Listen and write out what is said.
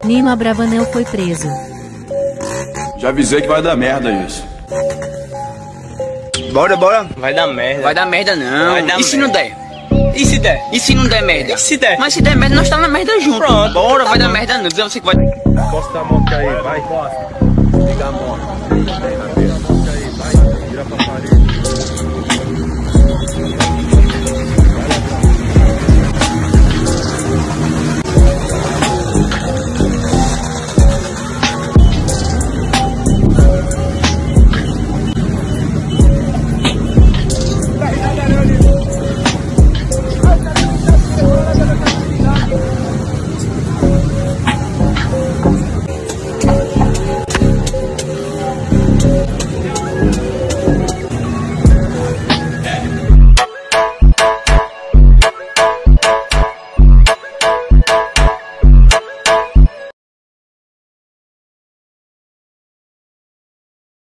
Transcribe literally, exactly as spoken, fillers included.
Nino Abravanel foi preso. Já avisei que vai dar merda isso. Bora, bora. Vai dar merda. Vai dar merda não. Vai dar e se merda. não der? E se der? E se não der merda? E se der? Mas se der merda, nós tá na merda junto. Pronto. Bora, vai dar merda não. Dizer você que vai... Encosta a moto aí, vai. Encosta. Liga a moto. Liga a moto aí, vai. Vira pra parede.